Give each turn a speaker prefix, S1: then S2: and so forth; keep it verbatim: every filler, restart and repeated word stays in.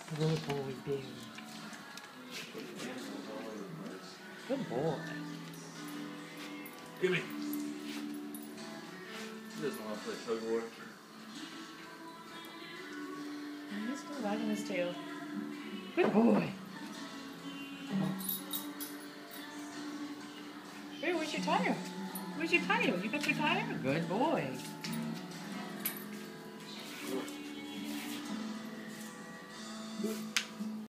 S1: Good boy, Bill. Good boy.
S2: Give me. He doesn't want to play tug of war.
S1: He's still wagging his tail. Good boy. Hey, where's your tire? Where's your tire? You got your tire? Good boy.